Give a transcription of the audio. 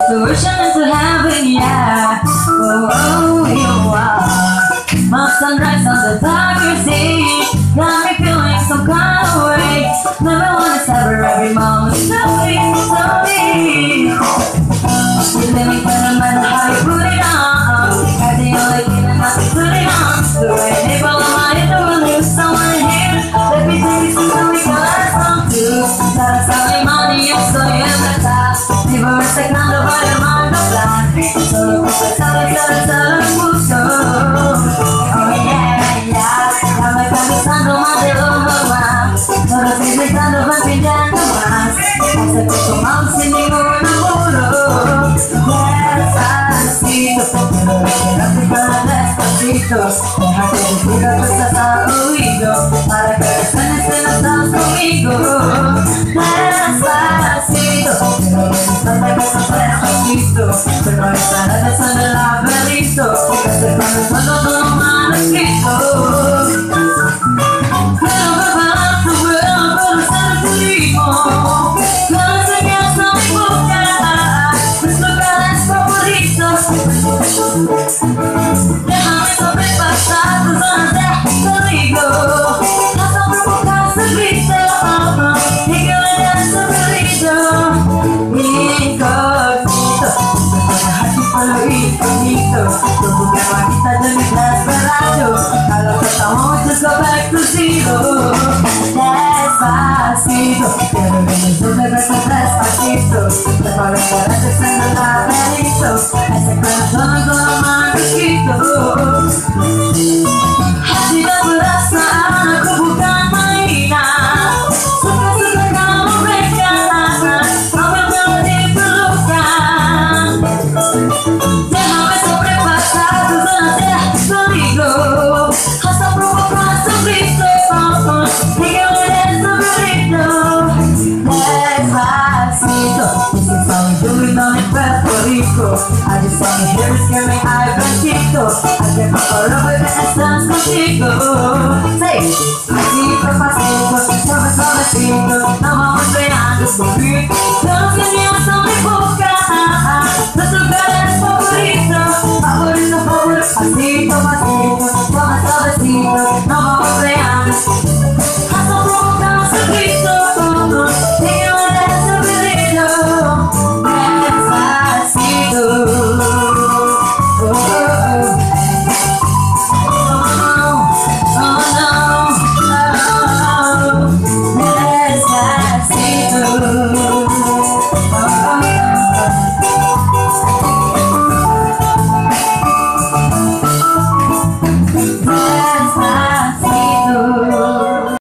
So we're shining to heaven, yeah. Oh, oh, you are my sunrise on the darker sea. Got me feeling some kind of way. Never wanna savor every moment slowly, slowly. You're living for no matter how you put it on. Got the only thing that I can put it on. The way they blow my head, the one who's someone here. Let me take you so we can last on too. That's how we money, yo soy el metal. Never secando para el mando plan. Solo confesar el gusto. Oh yeah, yeah. Ya me está gustando más de lo normal. No lo estoy pensando, va pillando más. Hace poco mal sin ningún apuro. Despacito, pero quédate con despacito. Déjate decir lo que estás al oído, para que resuene si no estás conmigo. Despacito, pero disfrútate besos despacito. Pero no estarás besando el laberinto, que te pones cuando todo lo malo escrito. Quiero preparar tu vuelo, pero ser turismo. Quiero enseñarte a mi boca mis lugares favoritos. Déjame sobrepasar tus zonas de peligro, hasta provocar ese grito y que le des ese brillo. Incógnito, dejarte por lo infinito. Tu boca bajita de mi desesperado, a lo que estamos es lo exclusivo. Despacito, quiero que me sume besos despacito. Preparo para que en el laberinto, ese corazón con lo más escrito. Hati dan perasaan aku bukan mainan. Suka-suka kamu berikan, ambil melodi pelukan. Déjame sobrepasar tus zonas de peligro, hasta provocar su grito y que le des tu grito. Despacito, this is how we do it on in Puerto Rico. I just wanna hear you screaming, ay bendito. I get my color with the essence contigo. Say, pasito, pasito, suave, suavecito. Nos vamos creando su beat. Yo no sé ni un